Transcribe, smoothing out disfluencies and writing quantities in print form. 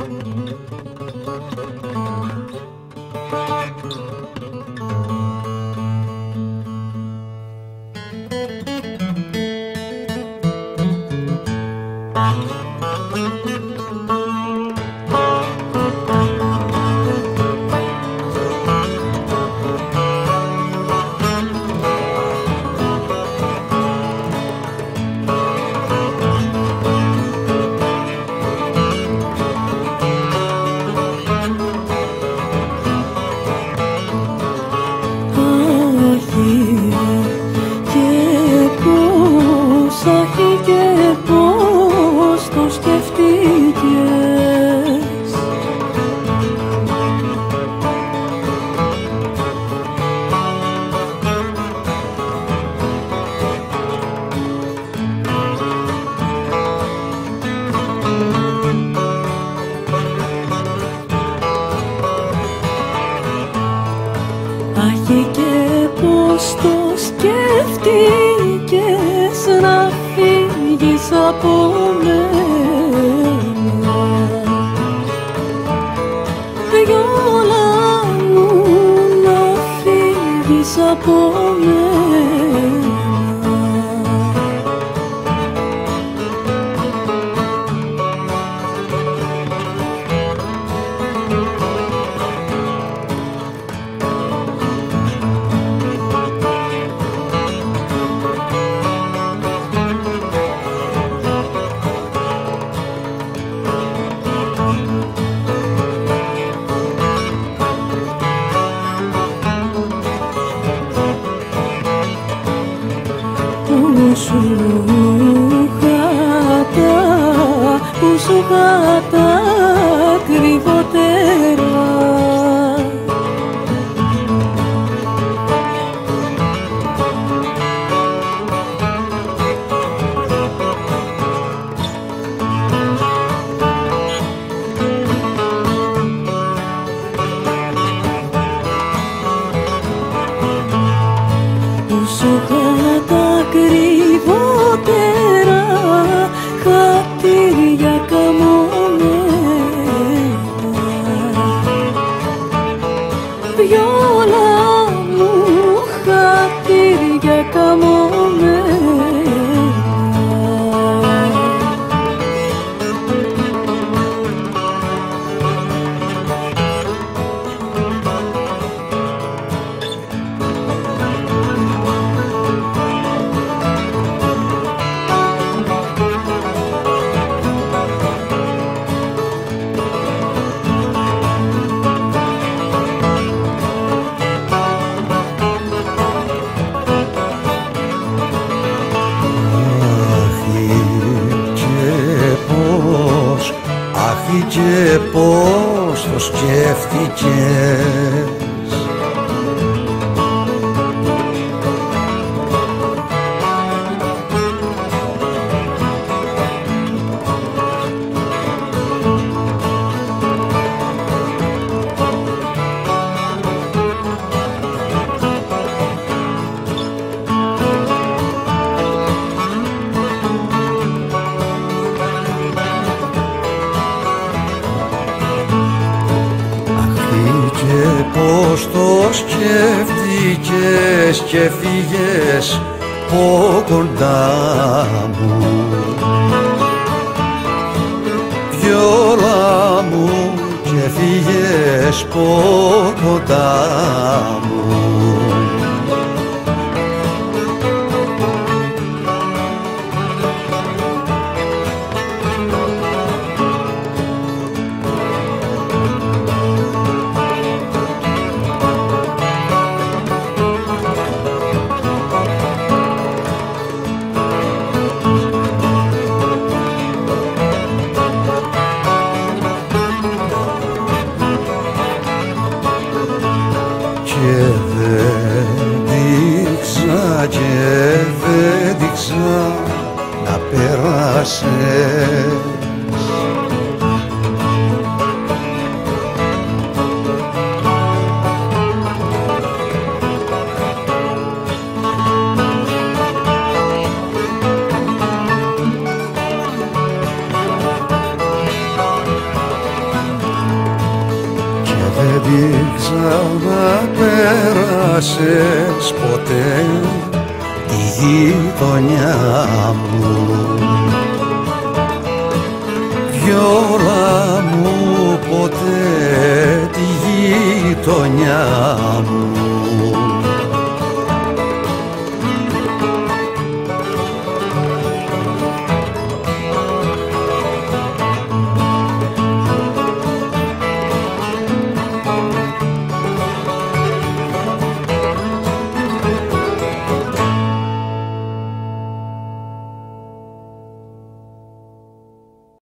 Αχι και πως το σκέφτηκες να φύγεις από μένα, βιόλα μου, να φύγεις από μένα. Που σου είχα τα κρυβότερα, που σου είχα τα κρυβότερα, χατήρια καμωμένα, βιόλα μου, χατήρια καμωμένα. Αχι και πως το σκέφτηκες πως το σκέφτηκες και φύγες από κοντά μου, βιόλα μου, και φύγες από κοντά μου. Και ξέχασες ποτέ τη γειτονιά μου. Βιόλα μου, ποτέ τη γειτονιά μου